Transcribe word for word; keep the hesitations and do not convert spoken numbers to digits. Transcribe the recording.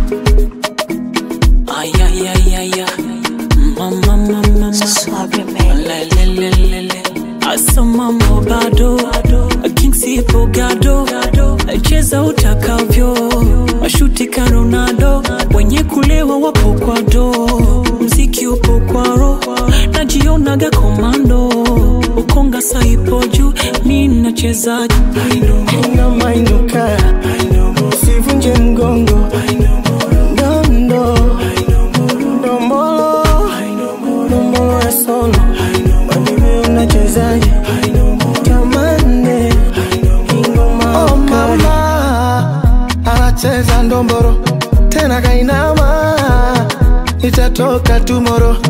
Ay ay ay ay ay. Mama mama mama. Le le le le le. Asama mobado. King sipo gado. Cheza utakavyo. Mashuti Ronaldo. Wenye kulewa wapo kwa do. Mziki upo kwa ro. Najionaga komando. Ukonga saipo juu. Mimi nacheza. Ina mainuka. Usivunje mgongo. Ndondo. Ndombolo. Ndombolo ya solo. Wanime unachezaje. Tamane. Ingoma. Oh mama. Anacheza ndomboro. Tena kainama. Itatoka tomorrow.